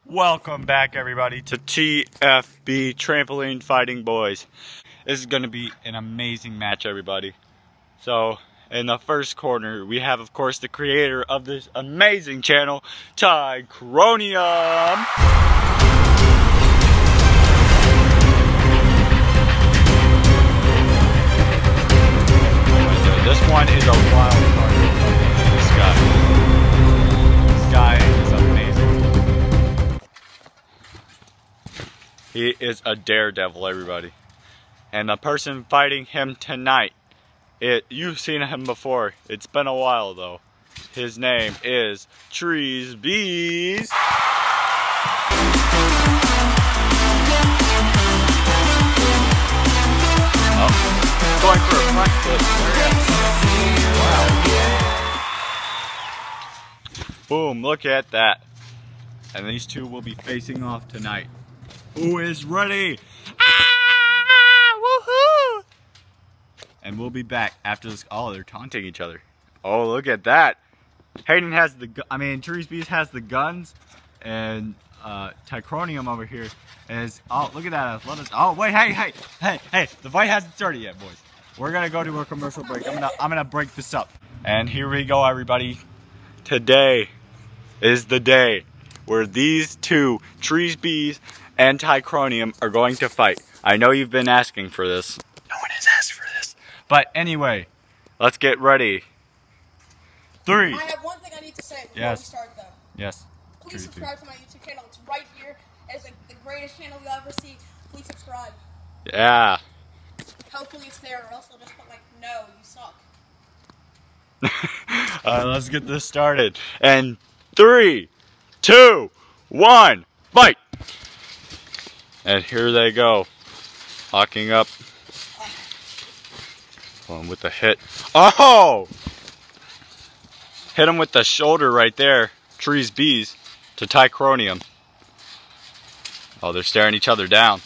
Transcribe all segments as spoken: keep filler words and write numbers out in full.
Welcome back, everybody, to T F B Trampoline Fighting Boys. This is going to be an amazing match, everybody. So, in the first corner, we have, of course, the creator of this amazing channel, Tichronium. This one is a wild card. This guy. This guy is amazing. He is a daredevil, everybody. And the person fighting him tonight, it you've seen him before. It's been a while though. His name is Trees Bees. Oh, going for a front flip. Wow. Boom, look at that. And these two will be facing off tonight. Who is ready? Ah, woohoo! And we'll be back after this. Oh, they're taunting each other. Oh, look at that. Hayden has the, I mean, Trees Bees has the guns, and uh, Tichronium over here is, oh, look at that athleticism. Oh, wait, hey, hey, hey, hey, the fight hasn't started yet, boys. We're gonna go to a commercial break. I'm gonna, I'm gonna break this up. And here we go, everybody. Today is the day where these two, Trees Bees and Tichronium, are going to fight. I know you've been asking for this. No one has asked for this. But anyway, let's get ready. Three. I have one thing I need to say before yes. we start though. Yes. Please Trees subscribe Bees. to my YouTube channel. It's right here. It's like the greatest channel you'll ever see. Please subscribe. Yeah. Hopefully it's there, or else I'll just put like, no, you suck. uh, let's get this started. And three, two, one, fight! And here they go, locking up. Going with the hit. Oh! Hit him with the shoulder right there. Trees Bees to Tichronium. Oh, they're staring each other down.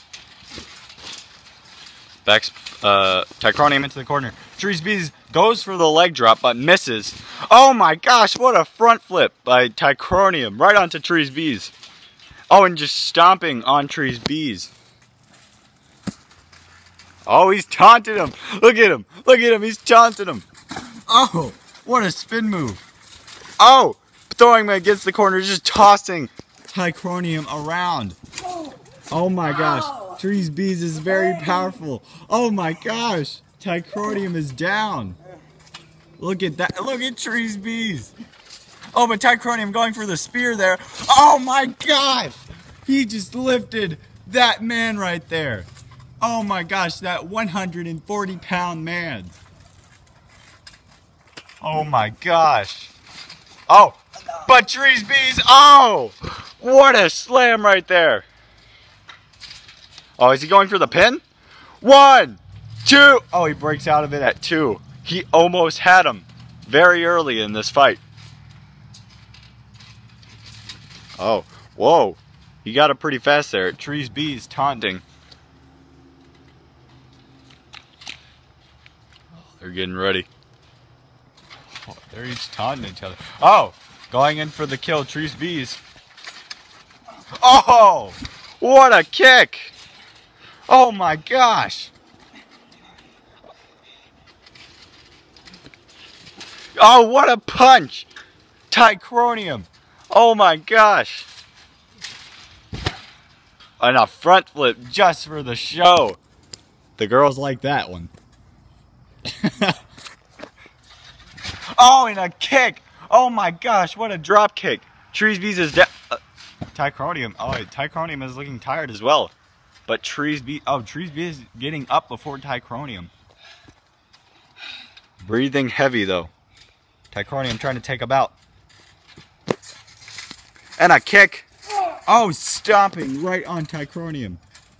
Back, uh, Tichronium into the corner. Trees Bees goes for the leg drop but misses. Oh my gosh, what a front flip by Tichronium right onto Trees Bees. Oh, and just stomping on Trees Bees. Oh, he's taunted him. Look at him. Look at him. He's taunted him. Oh, what a spin move. Oh, throwing him against the corner, just tossing Tichronium around. Oh my gosh. Trees Bees is very powerful. Oh my gosh. Tichronium is down. Look at that. Look at Trees Bees. Oh, but Tichronium going for the spear there. Oh my gosh. He just lifted that man right there. Oh my gosh, that one hundred forty pound man. Oh my gosh. Oh, but Trees Bees, oh, what a slam right there. Oh, is he going for the pin? One, two. Oh, he breaks out of it at two. He almost had him very early in this fight. Oh, whoa. He got it pretty fast there. Trees Bees taunting. Oh, they're getting ready. Oh, they're each taunting each other. Oh, going in for the kill, Trees Bees. Oh, what a kick. Oh my gosh. Oh, what a punch. Tichronium. Oh my gosh. And a front flip just for the show. The girls like that one. Oh, and a kick. Oh my gosh, what a drop kick. Trees Bees is down. Uh, Tichronium. Oh, Tichronium is looking tired as well. But Trees Bees, oh, Trees Bees is getting up before Tichronium. Breathing heavy though. Tichronium trying to take him out. And a kick. Oh, stomping right on Tichronium.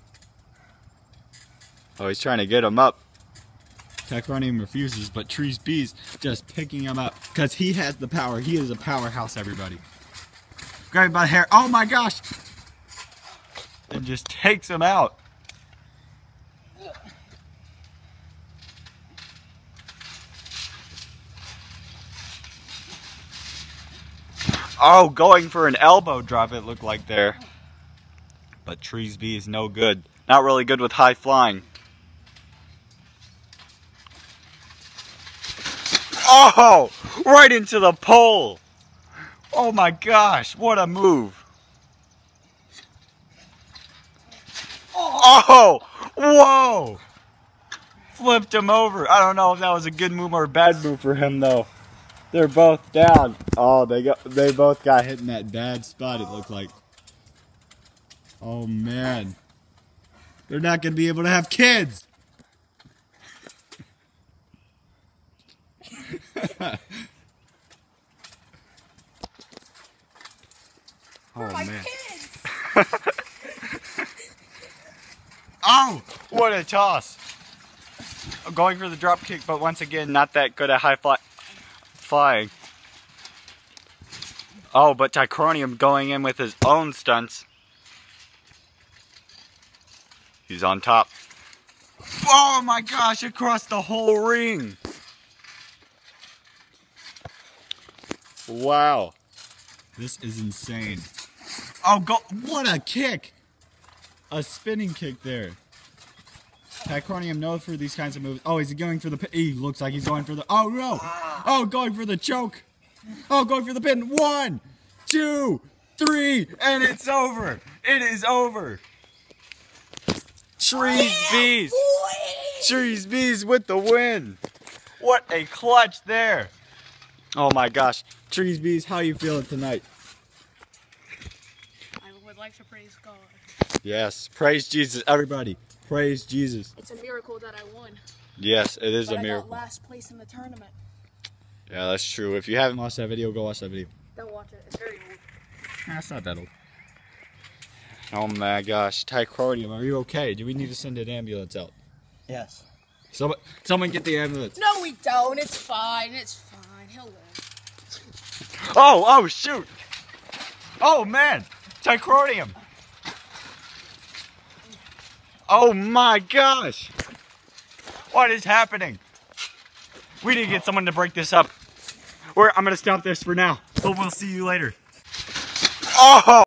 Oh, he's trying to get him up. Tichronium refuses, but Trees Bees just picking him up because he has the power. He is a powerhouse, everybody. Grab him by the hair. Oh my gosh. And just takes him out. Oh, going for an elbow drop it looked like there. But Trees B is no good. Not really good with high flying. Oh, right into the pole. Oh my gosh, what a move. Oh, whoa. Flipped him over. I don't know if that was a good move or a bad move for him though. They're both down. Oh, they got they both got hit in that bad spot it looked like. Oh man. They're not going to be able to have kids. Oh my man. Kids. Oh, what a toss. Going for the drop kick, but once again, not that good at high fly flying. Oh, but Tichronium going in with his own stunts. He's on top. Oh my gosh, across the whole ring. Wow. This is insane. Oh, go! What a kick! A spinning kick there. Tichronium known for these kinds of moves. Oh, is he going for the pin? He looks like he's going for the... Oh, no! Oh, going for the choke. Oh, going for the pin. One, two, three, and it's over. It is over. Trees Bees. Trees Bees with the win. What a clutch there. Oh, my gosh. Trees Bees, how you feeling tonight? I would like to praise God. Yes, praise Jesus, everybody. Praise Jesus. It's a miracle that I won. Yes, it is but a miracle. I got last place in the tournament. Yeah, that's true. If you haven't watched that video, go watch that video. Don't watch it. It's very old. Nah, it's not that old. Oh my gosh, Tichronium, are you okay? Do we need to send an ambulance out? Yes. Someone, someone get the ambulance. No, we don't. It's fine. It's fine. He'll live. Oh, oh, shoot. Oh, man. Tichronium. Oh, my gosh. What is happening? We need to get someone to break this up. We're, I'm going to stop this for now, but we'll see you later. Oh!